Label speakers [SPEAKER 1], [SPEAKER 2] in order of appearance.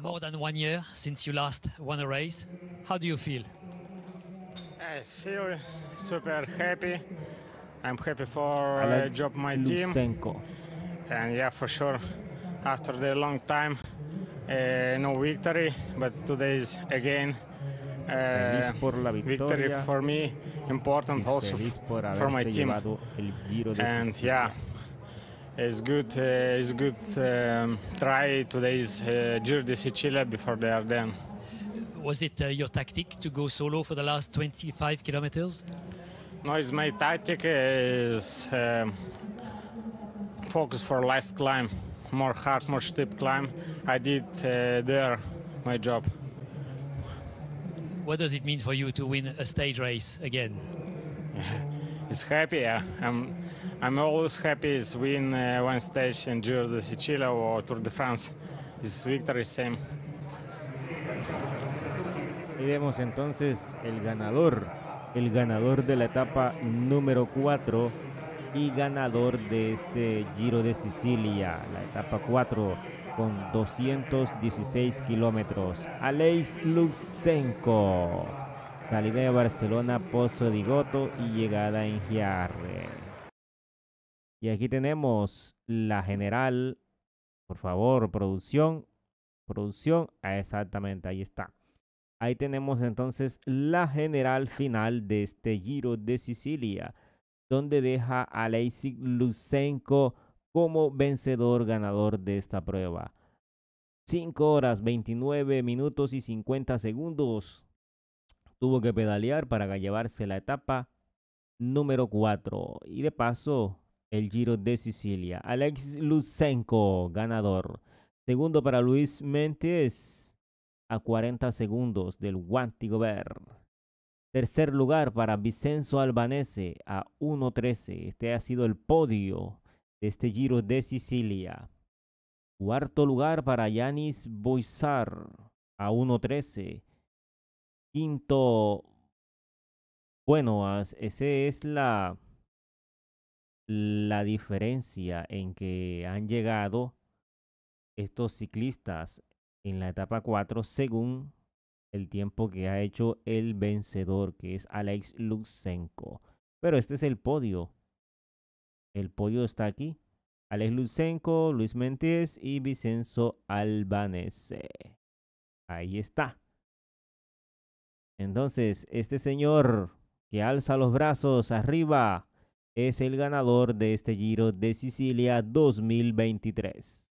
[SPEAKER 1] More than 1 year since you last won a race. How do you feel?
[SPEAKER 2] I feel super happy. I'm happy for
[SPEAKER 3] Alex
[SPEAKER 2] job my team,
[SPEAKER 3] Lutsenko.
[SPEAKER 2] and yeah, for sure, after the long time, no victory, but today is again
[SPEAKER 3] Feliz por la
[SPEAKER 2] victory
[SPEAKER 3] victoria
[SPEAKER 2] for me, important
[SPEAKER 3] y
[SPEAKER 2] also
[SPEAKER 3] feliz por
[SPEAKER 2] for my
[SPEAKER 3] haberse
[SPEAKER 2] team,
[SPEAKER 3] llevado el Giro de
[SPEAKER 2] and
[SPEAKER 3] Sicilia.
[SPEAKER 2] yeah, it's good try today's Giro de Sicilia before the Ardennes.
[SPEAKER 1] Was it your tactic to go solo for the last 25 kilometers?
[SPEAKER 2] No, it's my tactic is focus for last climb, more hard, more steep climb. I did there my job.
[SPEAKER 1] What does it mean for you to win a stage race again?
[SPEAKER 2] It's happy. Yeah. I'm always happy is win one stage in Giro de Sicilia or Tour de France. It's victory same.
[SPEAKER 3] Y vemos entonces el ganador de la etapa número 4 y ganador de este Giro de Sicilia, la etapa 4 con 216 kilómetros. Aleix Lutsenko, salida de Barcelona, Pozo di Gotto y llegada en Giarre. Y aquí tenemos la general, por favor, producción, exactamente, ahí está. Ahí tenemos entonces la general final de este Giro de Sicilia, donde deja a Aleix Lutsenko como vencedor ganador de esta prueba. 5 horas, 29 minutos y 50 segundos. Tuvo que pedalear para llevarse la etapa número 4. Y de paso, el Giro de Sicilia. Aleix Lutsenko, ganador. Segundo para Luis Mentes, a 40 segundos del Wanty Gobert. Tercer lugar para Vincenzo Albanese a 1:13. Este ha sido el podio de este Giro de Sicilia. Cuarto lugar para Yanis Boisar a 1:13. Quinto, bueno, esa es la diferencia en que han llegado estos ciclistas en la etapa 4 según el tiempo que ha hecho el vencedor, que es Aleix Lutsenko. Pero este es el podio. El podio está aquí. Aleix Lutsenko, Luis Mentes y Vincenzo Albanese. Ahí está. Entonces, este señor que alza los brazos arriba es el ganador de este Giro de Sicilia 2023.